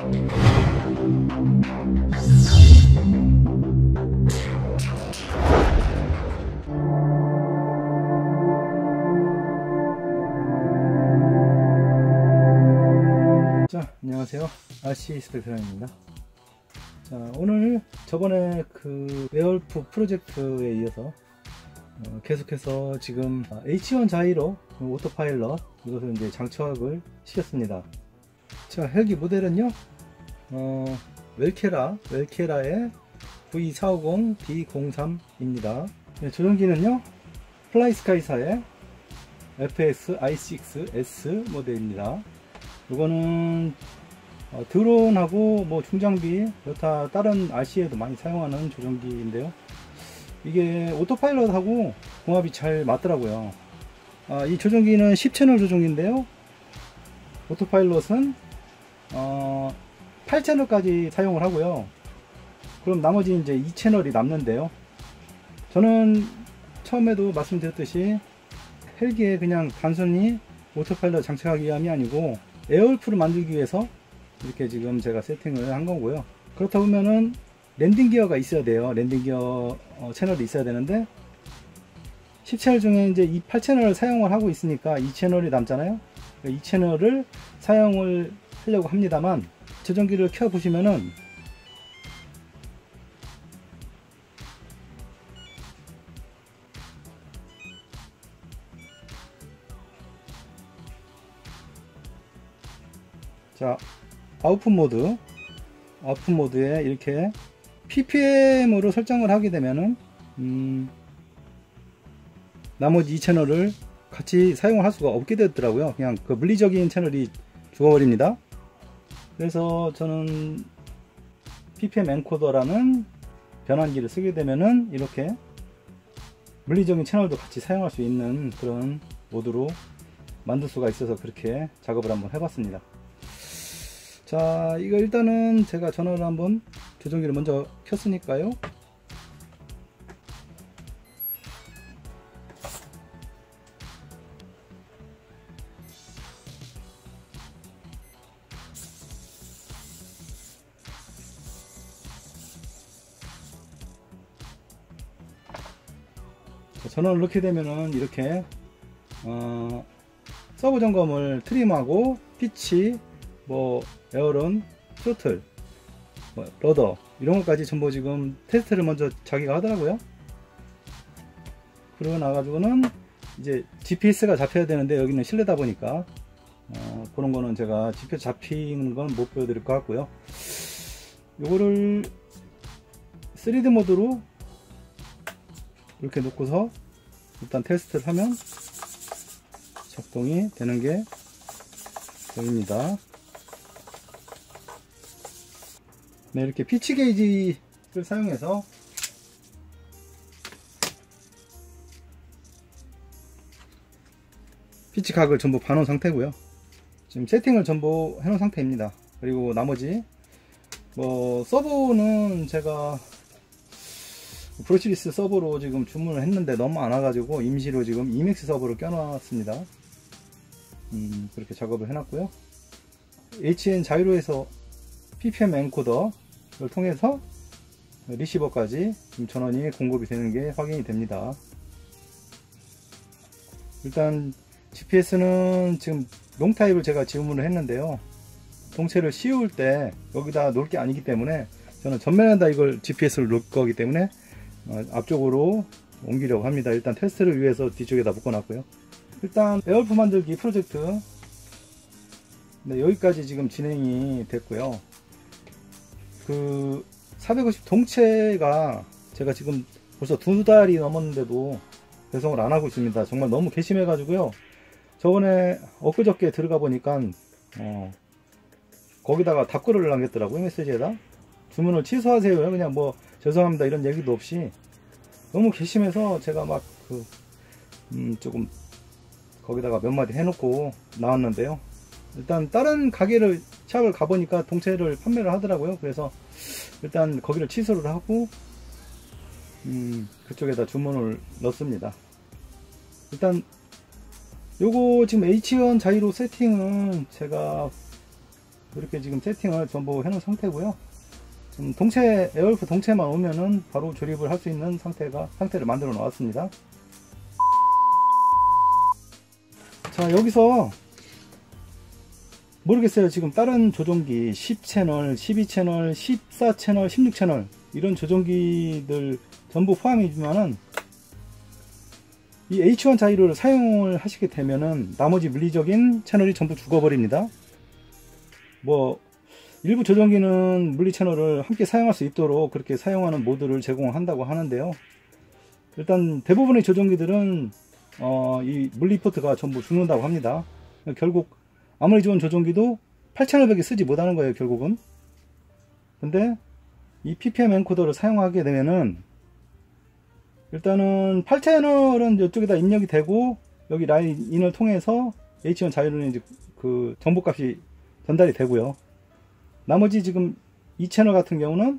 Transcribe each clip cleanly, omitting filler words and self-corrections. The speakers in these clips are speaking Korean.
자, 안녕하세요. RC 스펙트럼입니다. 자, 오늘 저번에 그 웨얼프 프로젝트에 이어서 계속해서 지금 H1 자이로 오토파일럿 이것을 이제 장착을 시켰습니다. 자, 헬기 모델은요, 웰케라의 V450D03입니다. 조종기는요, 플라이스카이사의 FX i6S 모델입니다. 이거는 드론하고 뭐 중장비 여타 다른 RC에도 많이 사용하는 조종기인데요, 이게 오토파일럿하고 궁합이 잘 맞더라고요. 이 조종기는 10채널 조종기인데요, 오토파일럿은 8채널까지 사용을 하고요. 그럼 나머지 이제 2채널이 남는데요, 저는 처음에도 말씀드렸듯이 헬기에 그냥 단순히 오토파일럿 장착하기 위함이 아니고 에어울프를 만들기 위해서 이렇게 지금 제가 세팅을 한 거고요. 그렇다 보면은 랜딩 기어가 있어야 돼요. 랜딩 기어 채널이 있어야 되는데 10채널 중에 이제 이 8채널을 사용을 하고 있으니까 2채널이 남잖아요. 이 채널을 사용을 하려고 합니다만, 조종기를 켜 보시면은 자, 아웃풋 모드에 이렇게 ppm으로 설정을 하게 되면은 나머지 2채널을 같이 사용을 할 수가 없게 되더라고요. 그냥 그 물리적인 채널이 죽어버립니다. 그래서 저는 ppm 엔코더라는 변환기를 쓰게 되면은 이렇게 물리적인 채널도 같이 사용할 수 있는 그런 모드로 만들 수가 있어서 그렇게 작업을 한번 해봤습니다. 자, 이거 일단은 제가 전원을 한번 조종기를 먼저 켰으니까요. 자, 전원을 넣게 되면은 이렇게 서브 점검을 트림하고 피치, 뭐 에어론, 스로틀, 뭐 러더 이런 것까지 전부 지금 테스트를 먼저 자기가 하더라고요. 그러고 나가지고는 이제 GPS가 잡혀야 되는데 여기는 실내다 보니까 그런 거는 제가 GPS 잡히는 건 못 보여드릴 것 같고요. 요거를 3D 모드로 이렇게 놓고서 일단 테스트를 하면 작동이 되는 게 보입니다. 네, 이렇게 피치 게이지를 사용해서 피치 각을 전부 봐놓은 상태고요. 지금 세팅을 전부 해놓은 상태입니다. 그리고 나머지 뭐 서버는 제가 브루시리스 서버로 지금 주문을 했는데 너무 안 와가지고 임시로 지금 이맥스 서버를 껴놨습니다. 그렇게 작업을 해놨고요. HN 자이로에서 ppm 엔코더를 통해서 리시버까지 전원이 공급이 되는 게 확인이 됩니다. 일단 GPS는 지금 롱타입을 제가 지원을 했는데요, 동체를 씌울 때 여기다 놓을 게 아니기 때문에 저는 전면에다 이걸 GPS를 놓을 거기 때문에 앞쪽으로 옮기려고 합니다. 일단 테스트를 위해서 뒤쪽에다 묶어놨고요. 일단 에어울프 만들기 프로젝트, 네, 여기까지 지금 진행이 됐고요. 그 450 동체가 제가 지금 벌써 2달이 넘었는데도 배송을 안 하고 있습니다. 정말 너무 괘씸해 가지고요, 저번에 엊그저께 들어가 보니까 거기다가 답글을 남겼더라고요. 메시지에다 주문을 취소하세요, 그냥 뭐 죄송합니다 이런 얘기도 없이. 너무 괘씸해서 제가 막 조금 거기다가 몇 마디 해놓고 나왔는데요, 일단 다른 가게를 샵을 가보니까 동체를 판매를 하더라고요. 그래서 일단 거기를 취소를 하고 그쪽에다 주문을 넣습니다. 일단 요거 지금 H1 자이로 세팅은 제가 이렇게 지금 세팅을 전부 해놓은 상태고요. 동체, 에어울프 동체만 오면은 바로 조립을 할 수 있는 상태를 만들어 놓았습니다. 자, 여기서 모르겠어요. 지금 다른 조종기 10채널, 12채널, 14채널, 16채널 이런 조종기들 전부 포함이지만은 이 H1 자이로를 사용을 하시게 되면은 나머지 물리적인 채널이 전부 죽어버립니다. 뭐 일부 조종기는 물리 채널을 함께 사용할 수 있도록 그렇게 사용하는 모드를 제공한다고 하는데요. 일단 대부분의 조종기들은 이 물리 포트가 전부 죽는다고 합니다. 결국 아무리 좋은 조종기도 8채널밖에 쓰지 못하는 거예요, 결국은. 근데 이 PPM 엔코더를 사용하게 되면은 일단은 8채널은 이쪽에다 입력이 되고 여기 라인을 통해서 H1 자이로는 이제 그 정보값이 전달이 되고요. 나머지 지금 2채널 같은 경우는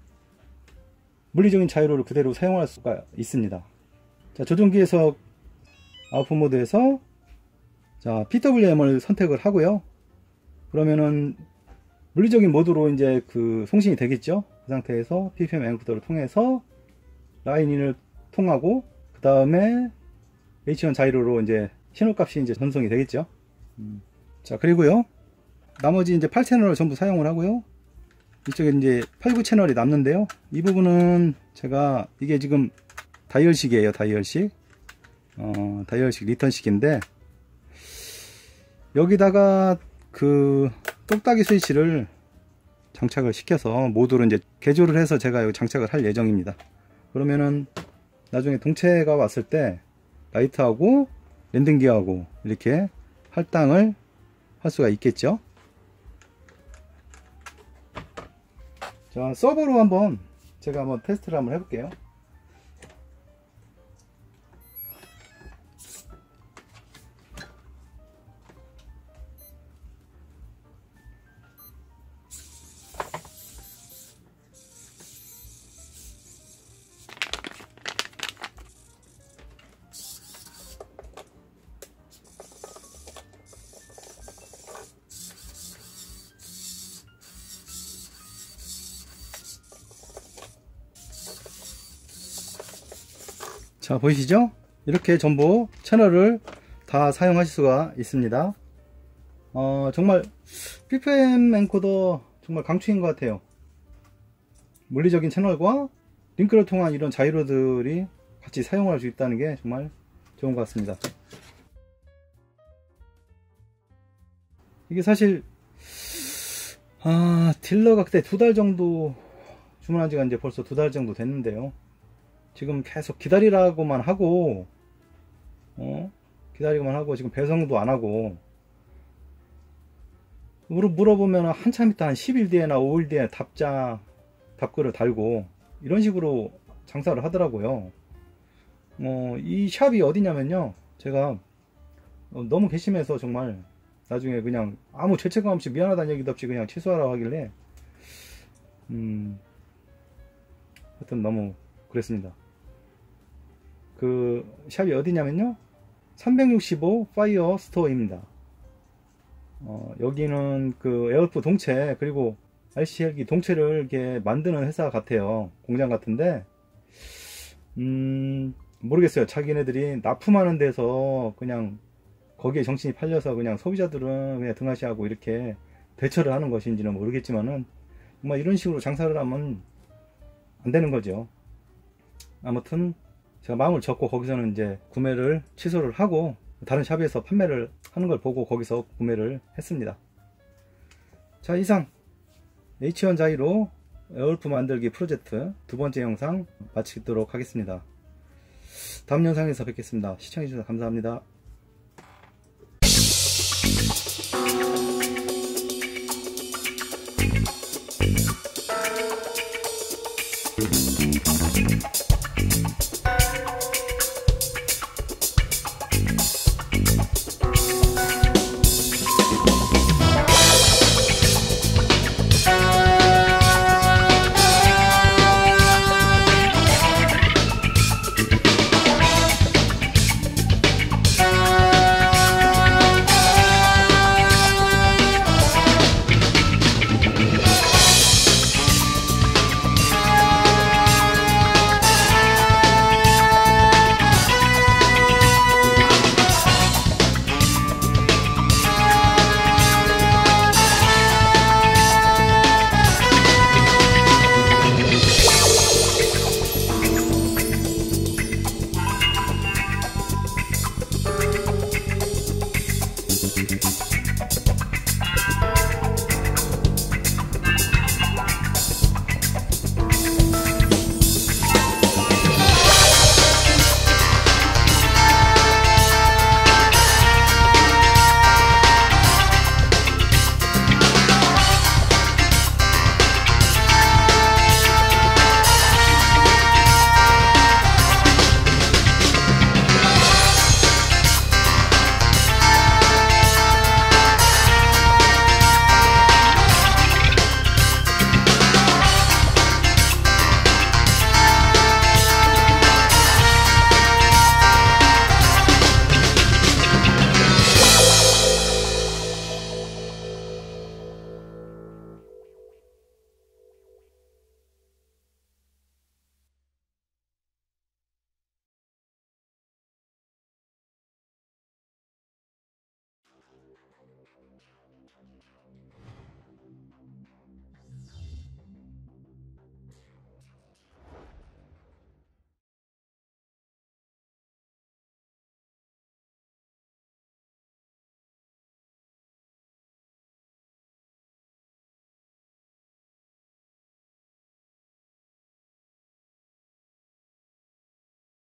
물리적인 자이로를 그대로 사용할 수가 있습니다. 자, 조종기에서 아웃풋 모드에서 자, PWM을 선택을 하고요. 그러면은 물리적인 모드로 이제 그 송신이 되겠죠. 그 상태에서 PPM 엔코더를 통해서 라인인을 통하고 그 다음에 H1 자이로로 이제 신호값이 이제 전송이 되겠죠. 자, 그리고요. 나머지 이제 8채널을 전부 사용을 하고요. 이쪽에 이제 8, 9채널이 남는데요. 이 부분은 제가 이게 지금 다이얼식이에요. 다이얼식. 다이얼식 리턴식인데 여기다가 그 똑딱이 스위치를 장착을 시켜서 모드로 이제 개조를 해서 제가 여기 장착을 할 예정입니다. 그러면은 나중에 동체가 왔을 때 라이트하고 랜딩기어하고 이렇게 할당을 할 수가 있겠죠. 자, 서버로 한번 제가 한번 테스트를 한번 해볼게요. 자, 보이시죠? 이렇게 전부 채널을 다 사용하실 수가 있습니다. 정말 PPM 엔코더 정말 강추인 것 같아요. 물리적인 채널과 링크를 통한 이런 자이로들이 같이 사용할 수 있다는 게 정말 좋은 것 같습니다. 이게 사실 딜러가 그때 2달 정도 주문한 지가 이제 벌써 2달 정도 됐는데요. 지금 계속 기다리라고만 하고 지금 배송도 안 하고 물어보면 한참 있다 한 10일 뒤에나 5일 뒤에 답글을 달고 이런 식으로 장사를 하더라고요. 이 샵이 어디냐면요, 제가 너무 괘씸해서 정말 나중에 그냥 아무 죄책감 없이 미안하다는 얘기도 없이 그냥 취소하라고 하길래 하여튼 너무 그랬습니다. 그 샵이 어디냐면요, 365 파이어 스토어입니다. 여기는 그 에어울프 동체 그리고 RC 헬기 동체를 이렇게 만드는 회사 같아요. 공장 같은데 모르겠어요. 자기네들이 납품하는 데서 그냥 거기에 정신이 팔려서 그냥 소비자들은 그냥 등하시하고 이렇게 대처를 하는 것인지는 모르겠지만은 정말 이런 식으로 장사를 하면 안 되는 거죠. 아무튼 제가 마음을 접고 거기서는 이제 구매를 취소를 하고 다른 샵에서 판매를 하는 걸 보고 거기서 구매를 했습니다. 자, 이상 H1 자이로 에어울프 만들기 프로젝트 2번째 영상 마치도록 하겠습니다. 다음 영상에서 뵙겠습니다. 시청해주셔서 감사합니다.